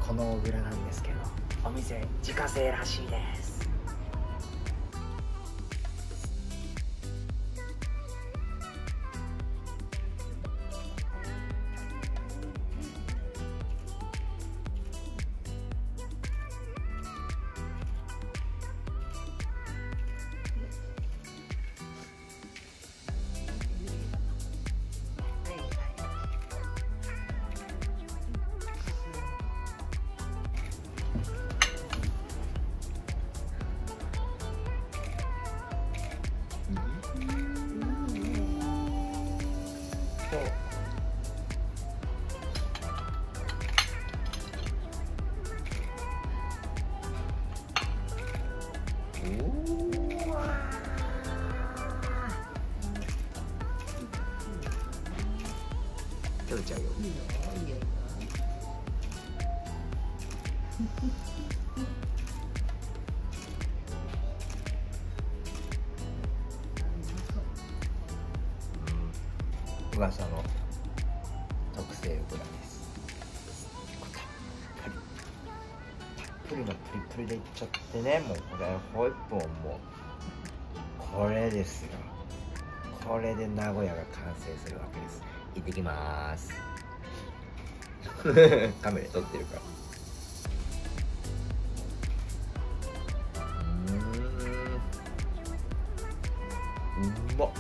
この小倉なんですけど、お店自家製らしいです。 食べちゃうよ。噂の特製オクラです。たっぷりのプリプリでいっちゃってね、もうこれホイップももうこれですよ。これで名古屋が完成するわけです。行ってきまーす。カメラ撮ってるから。うまっ。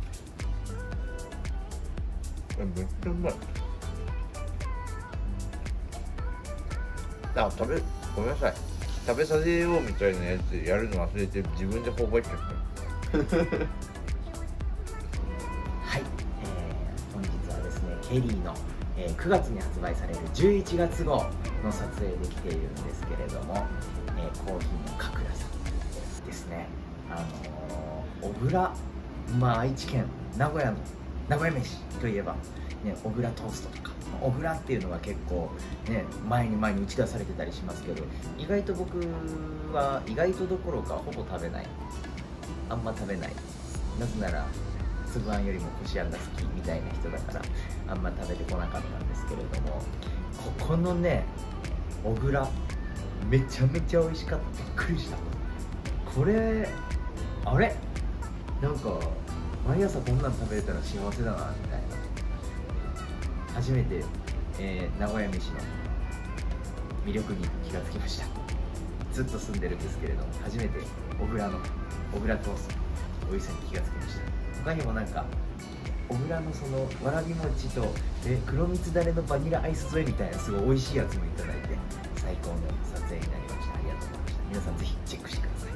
めっちゃうまい。ごめんなさい。食べさせようみたいなやつやるの忘れて自分で頬張っちゃった。 はい、本日はですね、ケリーの、9月に発売される11月号の撮影できているんですけれども、コーヒーのかくらさんですね。小倉、愛知県名古屋の名古屋飯といえば、ね、小倉トーストとか小倉っていうのが結構ね前に打ち出されてたりしますけど、意外と僕は意外とどころかほぼ食べない、あんま食べない。なぜなら粒あんよりもこしあんが好きみたいな人だからあんま食べてこなかったんですけれども、ここのね小倉めちゃめちゃ美味しかった。びっくりした。これあれなんか毎朝こんなん食べれたら幸せだなみたいな。初めて、名古屋飯の魅力に気がつきました。ずっと住んでるんですけれども、初めて小倉の小倉トーストの美味しさに気がつきました。他にもなんか小倉のそのわらび餅と黒蜜だれのバニラアイス添えみたいなすごい美味しいやつもいただいて、最高の撮影になりました。ありがとうございました。皆さんぜひチェックしてください。